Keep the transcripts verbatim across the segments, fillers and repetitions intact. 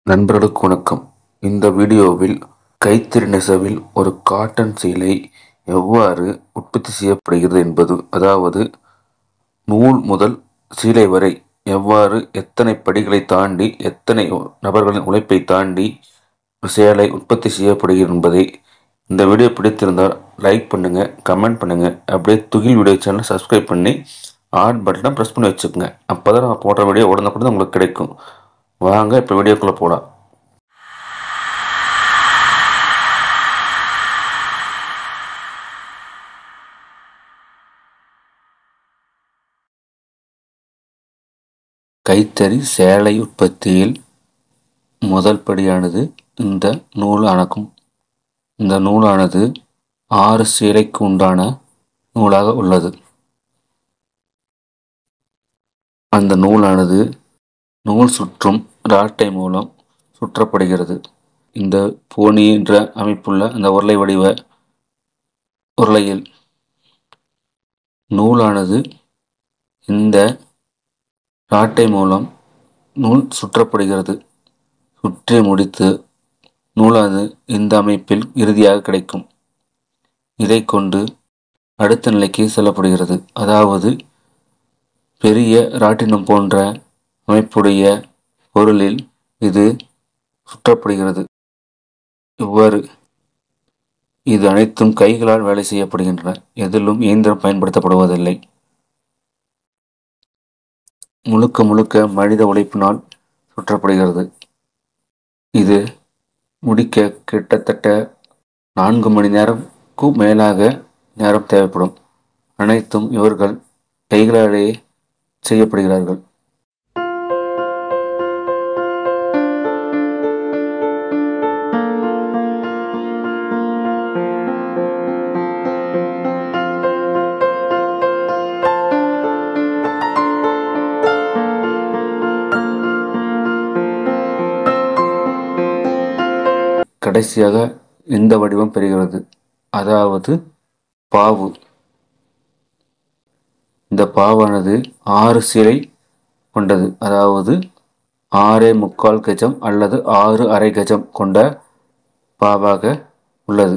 நண்பர்களுக்கு வணக்கம். இந்த வீடியோவில் கைத்தறி நெசவில் ஒரு காட்டன் சீலை எவ்வாறு உற்பத்தி செய்யப்படுகிறது என்பது, அதாவது நூல் முதல் சீலை வரை எவ்வாறு எத்தனை படிகளை தாண்டி எத்தனை நபர்களின் உழைப்பை தாண்டி சேலை உற்பத்தி செய்யப்படுகிறது என்பதை இந்த வீடியோ பிடித்திருந்தால் லைக் பண்ணுங்க, கமெண்ட் பண்ணுங்க, அப்படியே துகில் வீடியோ சேனல் சப்ஸ்கிரைப் பண்ணி ஆல் பட்டனை ப்ரெஸ் பண்ணி வச்சுக்கோங்க. அப்போதான் நான் போடுற வீடியோ உடனுக்குடன் உங்களுக்கு கிடைக்கும். வாங்க இப்போ வீடியோக்குள்ளே போகலாம். கைத்தறி சேலை உற்பத்தியில் முதல் படியானது இந்த நூல் அணக்கும். இந்த நூலானது ஆறு சீலைக்கு உண்டான நூலாக உள்ளது. அந்த நூலானது நூல் சுற்றும் ராட்டை மூலம் சுற்றப்படுகிறது. இந்த போனி என்ற அமைப்புள்ள அந்த உருளை வடிவ உருளையில் நூலானது இந்த ராட்டை மூலம் நூல் சுற்றப்படுகிறது. சுற்றி முடித்து நூலானது இந்த அமைப்பில் இறுதியாக கிடைக்கும். இதை கொண்டு அடுத்த நிலைக்கு செல்லப்படுகிறது. அதாவது பெரிய ராட்டினம் போன்ற அமைப்புடைய பொருளில் இது சுற்றப்படுகிறது. இவ்வாறு இது அனைத்தும் கைகளால் வேலை செய்யப்படுகின்றன. எதிலும் இயந்திரம் பயன்படுத்தப்படுவதில்லை. முழுக்க முழுக்க மனித உழைப்பினால் சுற்றப்படுகிறது. இது முடிக்க கிட்டத்தட்ட நான்கு மணி நேரம்க்கும் மேலாக நேரம் தேவைப்படும். அனைத்தும் இவர்கள் கைகளாலேயே செய்யப்படுகிறார்கள். கடைசியாக இந்த வடிவம் பெறுகிறது, அதாவது பாவு. இந்த பாவானது ஆறு சீலை கொண்டது, அதாவது ஆறே முக்கால் கஜம் அல்லது ஆறு அரை கஜம் கொண்ட பாவாக உள்ளது.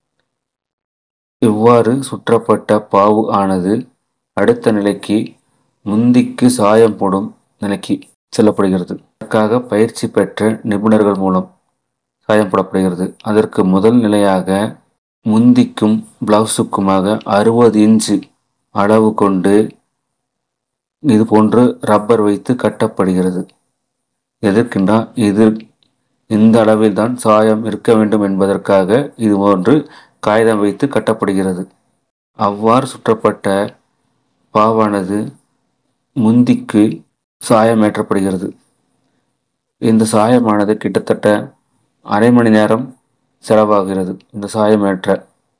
இவ்வாறு சுற்றப்பட்ட பாவு ஆனது அடுத்த நிலைக்கு முந்திக்கு சாயம் போடும் நிலைக்கு செல்லப்படுகிறது. அதற்காக பயிற்சி பெற்ற நிபுணர்கள் மூலம் சாயம் போடப்படுகிறது. அதற்கு முதல் நிலையாக முந்திக்கும் பிளவுஸுக்குமாக அறுபது இன்ச்சு அளவு கொண்டு இது போன்று ரப்பர் வைத்து கட்டப்படுகிறது. எதற்குன்னா இது இந்த அளவில் தான் சாயம் இருக்க வேண்டும் என்பதற்காக இது போன்று காகிதம் வைத்து கட்டப்படுகிறது. அவ்வாறு சுற்றப்பட்ட பாவானது முந்திக்கு சாயம் ஏற்றப்படுகிறது. இந்த சாயமானது கிட்டத்தட்ட அரை மணி நேரம் செலவாகிறது. இந்த சாயம் ஏற்ற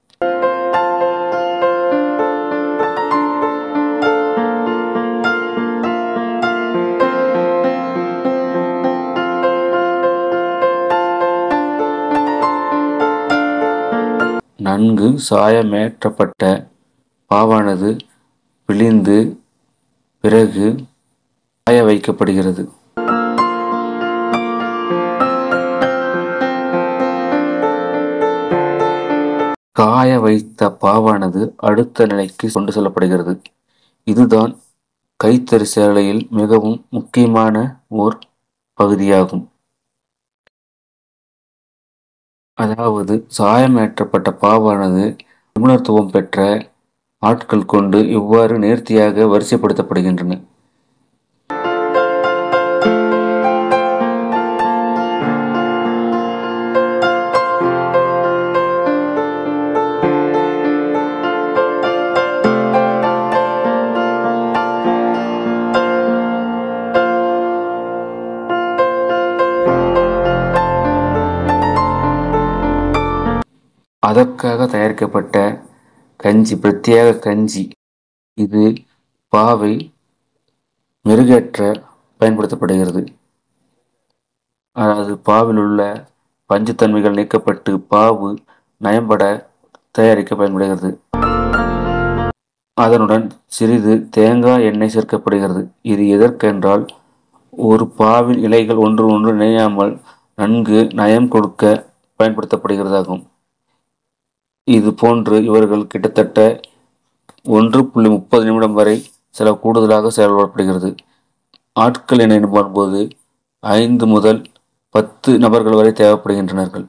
நன்கு சாயமேற்றப்பட்ட பாவானது பிழிந்து பிறகு காய வைக்கப்படுகிறது. காய வைத்த பாவானது அடுத்த நிலைக்கு கொண்டு செல்லப்படுகிறது. இதுதான் கைத்தறி சேலையில் மிகவும் முக்கியமான ஓர் பகுதியாகும். அதாவது சாயமேற்றப்பட்ட பாவானது நிபுணத்துவம் பெற்ற ஆட்கள் கொண்டு இவ்வாறு நேர்த்தியாக வரிசைப்படுத்தப்படுகின்றன. அதற்காக தயாரிக்கப்பட்ட கஞ்சி, பிரத்யேக கஞ்சி, இது பாவை மெருகேற்ற பயன்படுத்தப்படுகிறது. அதாவது பாவில் உள்ள பஞ்சுத்தன்மைகள் நீக்கப்பட்டு பாவு நயம்பட தயாரிக்க பயன்படுகிறது. அதனுடன் சிறிது தேங்காய் எண்ணெய் சேர்க்கப்படுகிறது. இது எதற்கென்றால் ஒரு பாவின் இலைகள் ஒன்று ஒன்று இணையாமல் நன்கு நயம் கொடுக்க பயன்படுத்தப்படுகிறதாகும். இது போன்று இவர்கள் கிட்டத்தட்ட ஒன்று புள்ளி முப்பது நிமிடம் வரை சில கூடுதலாக செயல்படப்படுகிறது. ஆட்கள் என வரும்போது ஐந்து முதல் பத்து நபர்கள் வரை தேவைப்படுகின்றனர்.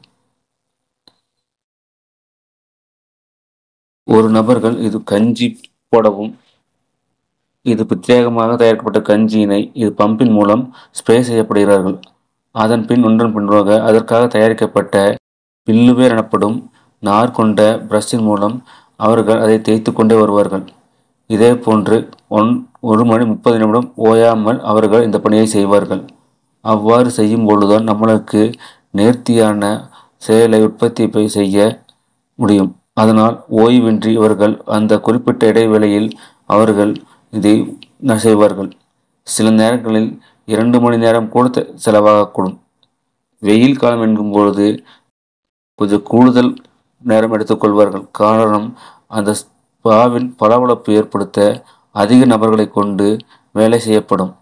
ஒரு நபர்கள் இது கஞ்சி போடவும். இது பிரத்யேகமாக தயாரிக்கப்பட்ட கஞ்சியினை இது பம்பின் மூலம் ஸ்ப்ரே செய்யப்படுகிறார்கள். அதன் பின் ஒன்றன் பின்பாக அதற்காக தயாரிக்கப்பட்ட பில்லுவேர் எனப்படும் நார் கொண்ட பிரஷின் மூலம் அவர்கள் அதை தேய்த்து கொண்டே வருவார்கள். இதே போன்று ஒன் ஒரு மணி முப்பது நிமிடம் ஓயாமல் அவர்கள் இந்த பணியை செய்வார்கள். அவ்வாறு செய்யும் பொழுதுதான் நம்மளுக்கு நேர்த்தியான செயலை உற்பத்தி செய்ய முடியும். அதனால் ஓய்வின்றி இவர்கள் அந்த குறிப்பிட்ட இடைவேளையில் அவர்கள் இதை செய்வார்கள். சில நேரங்களில் இரண்டு மணி நேரம் கூட செலவாகக்கூடும். வெயில் காலம் என்கும் பொழுது கொஞ்சம் கூடுதல் நேரம் எடுத்துக்கொள்வார்கள். காரணம், அந்த ஸ்பாவின் பளபளப்பு ஏற்படுத்த அதிக நபர்களை கொண்டு வேலை செய்யப்படும்.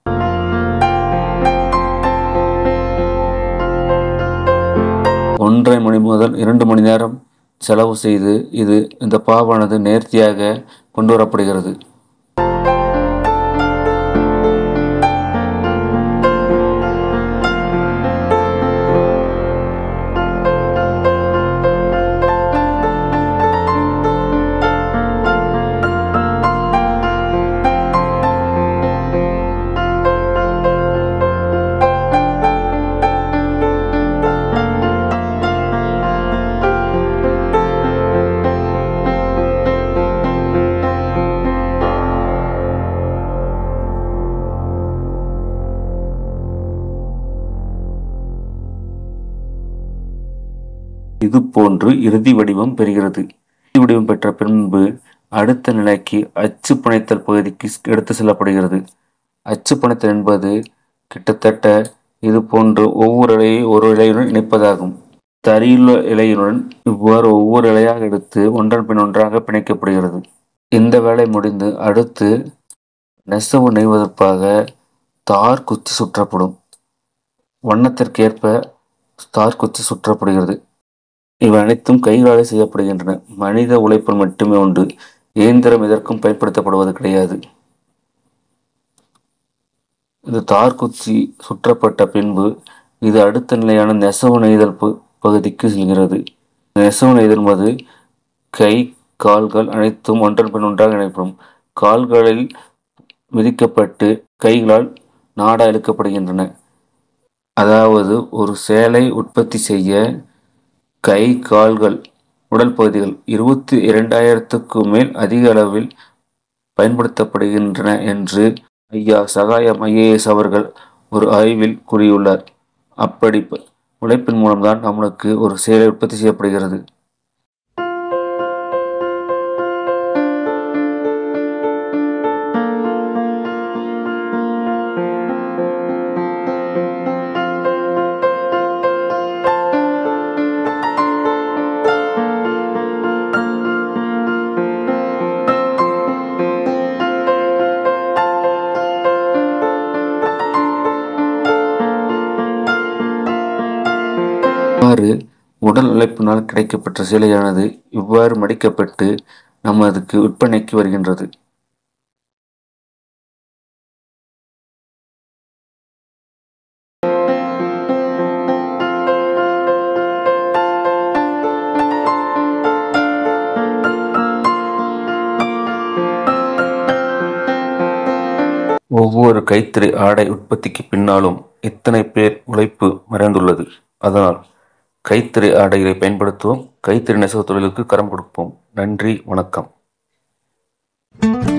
ஒன்றரை மணி முதல் இரண்டு மணி நேரம் செலவு செய்து இது இந்த பாவானது நேர்த்தியாக கொண்டு வரப்படுகிறது. இது போன்று இறுதி வடிவம் பெறுகிறது. இறுதி வடிவம் பெற்ற பின்பு அடுத்த நிலைக்கு அச்சு புனைத்தல் பகுதிக்கு எடுத்து செல்லப்படுகிறது. அச்சு புனைத்தல் என்பது கிட்டத்தட்ட இது போன்று ஒவ்வொரு இலையை ஒரு இலையுடன் இணைப்பதாகும். தரியுள்ள இலையுடன் இவ்வாறு ஒவ்வொரு இலையாக எடுத்து ஒன்றன் பின் ஒன்றாக பிணைக்கப்படுகிறது. இந்த வேலை முடிந்து அடுத்து நெசவு நெய்வதற்காக தார் குச்சி சுற்றப்படும். வண்ணத்திற்கேற்ப தார் குச்சி சுற்றப்படுகிறது. இவை அனைத்தும் கைகளாலே செய்யப்படுகின்றன. மனித உழைப்பில் மட்டுமே உண்டு. இயந்திரம் இதற்கும் பயன்படுத்தப்படுவது கிடையாது. இந்த தார்குச்சி சுற்றப்பட்ட பின்பு இது அடுத்த நிலையான நெசவு நெய்தல் பகுதிக்கு செல்கிறது. நெசவு நெய்தல் என்பது கை கால்கள் அனைத்தும் ஒன்றன் பின் ஒன்றாக இணைப்படும். கால்களில் மிதிக்கப்பட்டு கைகளால் நாடா இழுக்கப்படுகின்றன. அதாவது ஒரு சேலை உற்பத்தி செய்ய கை கால்கள் உடல் பகுதிகள் இருபத்தி இரண்டாயிரத்துக்கு மேல் அதிக அளவில் பயன்படுத்தப்படுகின்றன என்று ஐயா சகாயம் ஐஏஎஸ் அவர்கள் ஒரு ஆய்வில் கூறியுள்ளார். அப்படி உழைப்பின் மூலம்தான் நம்மளுக்கு ஒரு சேலை உற்பத்தி செய்யப்படுகிறது. இவ்வாறு உடல் உழைப்பினால் கிடைக்கப்பெற்ற சேலையானது இவ்வாறு மடிக்கப்பட்டு நமதுக்கு விற்பனைக்கு வருகின்றது. ஒவ்வொரு கைத்தறி ஆடை உற்பத்திக்கு பின்னாலும் இத்தனை பேர் உழைப்பு மறைந்துள்ளது. அதனால் கைத்தறி ஆடைகளை பயன்படுத்துவோம். கைத்தறி நெசவு தொழிலுக்கு கரம் கொடுப்போம். நன்றி, வணக்கம்.